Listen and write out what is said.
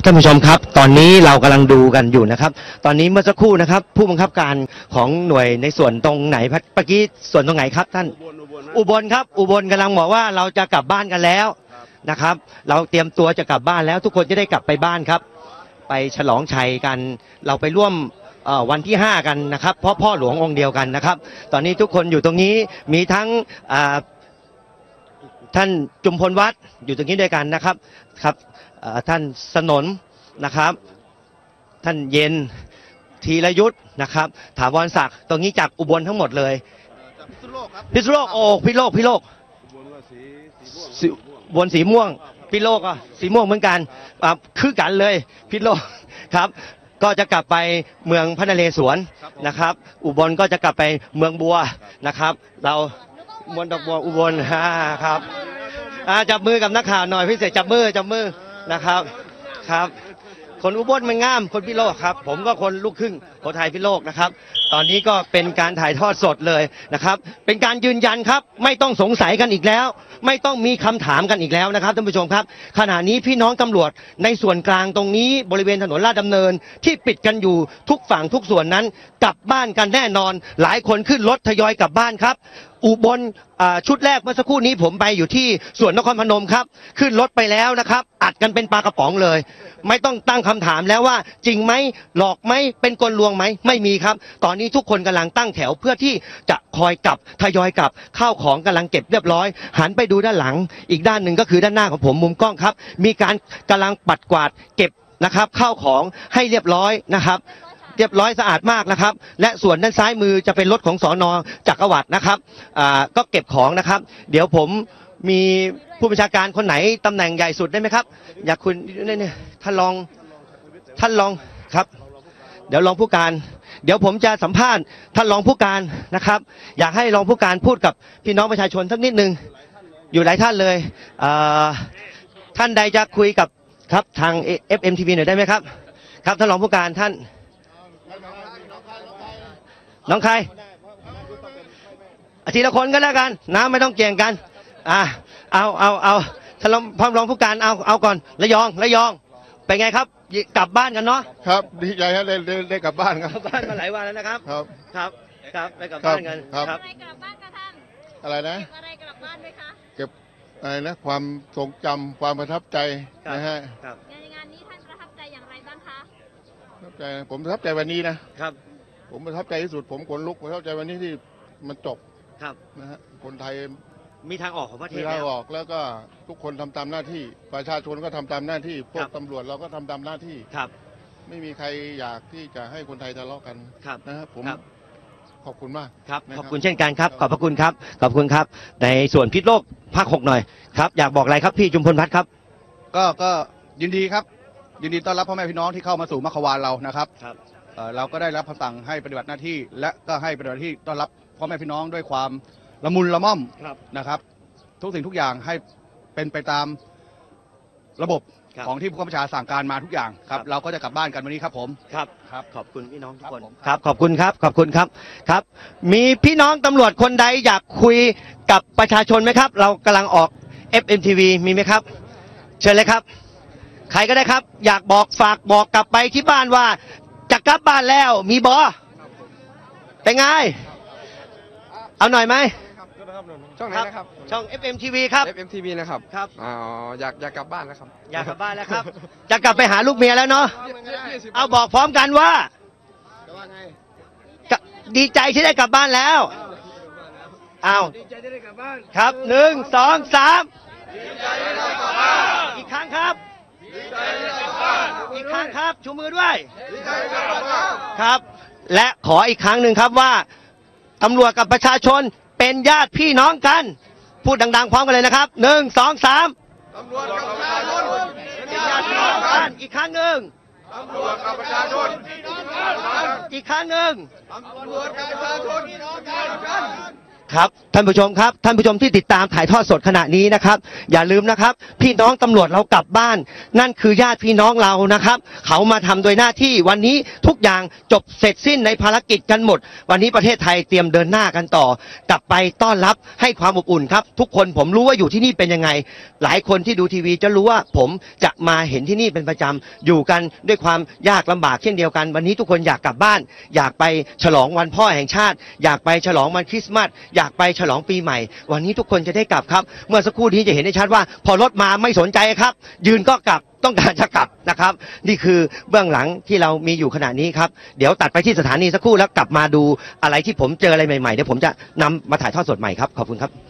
ท่านผู้ชมครับตอนนี้เรากำลังดูกันอยู่นะครับตอนนี้เมื่อสักครู่นะครับผู้บังคับการของหน่วยในส่วนตรงไหนเมื่อกี้ส่วนตรงไหนครับท่านอุบลครับอุบลกำลังบอกว่าเราจะกลับบ้านกันแล้วนะครับเราเตรียมตัวจะกลับบ้านแล้วทุกคนจะได้กลับไปบ้านครับไปฉลองชัยกันเราไปร่วมวันที่5กันนะครับเพราะพ่อหลวงองค์เดียวกันนะครับตอนนี้ทุกคนอยู่ตรงนี้มีทั้งท่านจุมพลวัฒน์อยู่ตรงนี้ด้วยกันนะครับท่านสนนนะครับท่านเย็นธีรยุทธ์นะครับถาวรศักดิ์ตรงนี้จากอุบลทั้งหมดเลยพิษณุโลกโอ้พิษณุโลกบนสีม่วงพิษณุโลกอ่ะสีม่วงเหมือนกันคือกันเลยพิษณุโลกครับก็จะกลับไปเมืองพระนเรศวรนะครับอุบลก็จะกลับไปเมืองบัวนะครับเรามวลดอกบัวอุบลครับจับมือกับนักข่าวหน่อยพิเศษจับมือนะครับคนอุบลมันงามคนพิโลกครับผมก็คนลูกครึ่งคนไทยพิโลกนะครับตอนนี้ก็เป็นการถ่ายทอดสดเลยนะครับเป็นการยืนยันครับไม่ต้องสงสัยกันอีกแล้วไม่ต้องมีคำถามกันอีกแล้วนะครับท่านผู้ชมครับขณะนี้พี่น้องตำรวจในส่วนกลางตรงนี้บริเวณถนนลาดดำเนินที่ปิดกันอยู่ทุกฝั่งทุกส่วนนั้นกลับบ้านกันแน่นอนหลายคนขึ้นรถทยอยกลับบ้านครับอุบลชุดแรกเมื่อสักครู่นี้ผมไปอยู่ที่สวนนครพนมครับขึ้นรถไปแล้วนะครับอัดกันเป็นปลากระป๋องเลยไม่ต้องตั้งคำถามแล้วว่าจริงไหมหลอกไหมเป็นกลลวงไหมไม่มีครับตอนนี้ทุกคนกำลังตั้งแถวเพื่อที่จะคอยกลับทยอยกลับข้าวของกำลังเก็บเรียบร้อยหันไปดูด้านหลังอีกด้านหนึ่งก็คือด้านหน้าของผมมุมกล้องครับมีการกำลังปัดกวาดเก็บนะครับข้าวของให้เรียบร้อยนะครับเรียบร้อยสะอาดมากนะครับและส่วนด้านซ้ายมือจะเป็นรถของสน.จักรวรรดินะครับก็เก็บของนะครับเดี๋ยวผมมีผู้บัญชาการคนไหนตำแหน่งใหญ่สุดได้ไหมครับอยากคุณนี่ท่านรองครับเดี๋ยวรองผู้การเดี๋ยวผมจะสัมภาษณ์ท่านรองผู้การนะครับอยากให้รองผู้การพูดกับพี่น้องประชาชนสักนิดนึงอยู่หลายท่านเลยท่านใดจะคุยกับครับทาง FMTV หน่อยได้ไหมครับครับท่านรองผู้การท่านน้องใครทีละคนก็แล้วกันนะไม่ต้องเกี่ยงกันเอาท่านรองผู้การเอาก่อนระยองเป็นไงครับกลับบ้านกันเนาะครับดีใจครับได้กลับบ้านครับบ้านมาหลายวันแล้วนะครับครับไปกลับบ้านกันครับอะไรกลับบ้านกันท่านอะไรนะเก็บอะไรกลับบ้านไหมคะเก็บอะไรนะความทรงจำความประทับใจนะฮะในงานนี้ท่านประทับใจอย่างไรบ้างคะประทับใจผมประทับใจวันนี้นะครับผมประทับใจที่สุดผมขนลุกประทับใจวันนี้ที่มันจบครับนะฮะคนไทยมีทางออกของประเทศมีทางออกแล้วก็ทุกคนทำตามหน้าที่ประชาชนก็ทำตามหน้าที่พวกตำรวจเราก็ทำตามหน้าที่ครับไม่มีใครอยากที่จะให้คนไทยทะเลาะกันนะครับผมขอบคุณมากครับขอบคุณเช่นกันครับขอบพระคุณครับขอบคุณครับในส่วนพิษโลกภาค6หน่อยครับอยากบอกอะไรครับพี่จุมพลพัฒน์ครับก็ยินดีครับยินดีต้อนรับพ่อแม่พี่น้องที่เข้ามาสู่มัคควานเรานะครับเราก็ได้รับคำสั่งให้ปฏิบัติหน้าที่และก็ให้ปฏิบัติหน้าที่ต้อนรับพ่อแม่พี่น้องด้วยความละมุนละม่อมนะครับทุกสิ่งทุกอย่างให้เป็นไปตามระบบของที่ผู้บัญชาสั่งการมาทุกอย่างครับเราก็จะกลับบ้านกันวันนี้ครับผมครับขอบคุณพี่น้องทุกคนครับขอบคุณครับมีพี่น้องตำรวจคนใดอยากคุยกับประชาชนไหมครับเรากำลังออก FMTV มีไหมครับเชิญเลยครับใครก็ได้ครับอยากฝากบอกกลับไปที่บ้านว่าจะกลับบ้านแล้วมีบอเป็นไงเอาหน่อยไหมช่องไหนนะครับช่อง FMTV ครับ FMTV นะครับครับอยากกลับบ้านแล้วครับอยากกลับบ้านแล้วครับจะกลับไปหาลูกเมียแล้วเนาะเอาบอกพร้อมกันว่าดีใจที่ได้กลับบ้านแล้วเอาดีใจที่ได้กลับบ้านครับ1 2 3ดีใจที่ได้กลับบ้านอีกครั้งครับดีใจที่ได้กลับบ้านอีกครั้งครับชูมือด้วยดีใจที่ได้กลับบ้านครับและขออีกครั้งหนึ่งครับว่าตำรวจกับประชาชนเป็นญาติพี่น้องกันพูดดังๆพร้อมกันเลยนะครับ1 2 3 ตำรวจกับประชาชนเป็นญาติพี่น้องกันอีกครั้งหนึ่งตำรวจกับประชาชนพี่น้องกันอีกครั้งหนึ่งตำรวจกับประชาชนพี่น้องกันครับท่านผู้ชมครับท่านผู้ชมที่ติดตามถ่ายทอดสดขณะนี้นะครับ อย่าลืมนะครับ พี่น้องตำรวจเรากลับบ้าน นั่นคือญาติพี่น้องเรานะครับ เขามาทำโดยหน้าที่วันนี้ทุกอย่างจบเสร็จสิ้นในภารกิจกันหมด วันนี้ประเทศไทยเตรียมเดินหน้ากันต่อกลับไปต้อนรับให้ความอบอุ่นครับ ทุกคนผมรู้ว่าอยู่ที่นี่เป็นยังไง หลายคนที่ดูทีวีจะรู้ว่าผมจะมาเห็นที่นี่เป็นประจำอยู่กันด้วยความยากลำบากเช่นเดียวกัน วันนี้ทุกคนอยากกลับบ้าน อยากไปฉลองวันพ่อแห่งชาติ อยากไปฉลองวันคริสต์มาสอยากไปฉลองปีใหม่ วันนี้ทุกคนจะได้กลับครับ เมื่อสักครู่นี้จะเห็นได้ชัดว่า พอรถมาไม่สนใจครับ ยืนก็กลับต้องการจะกลับนะครับ นี่คือเบื้องหลังที่เรามีอยู่ขณะนี้ครับ เดี๋ยวตัดไปที่สถานีสักครู่แล้วกลับมาดูอะไรที่ผมเจออะไรใหม่ๆเดี๋ยวผมจะนำมาถ่ายทอดสดใหม่ครับขอบคุณครับ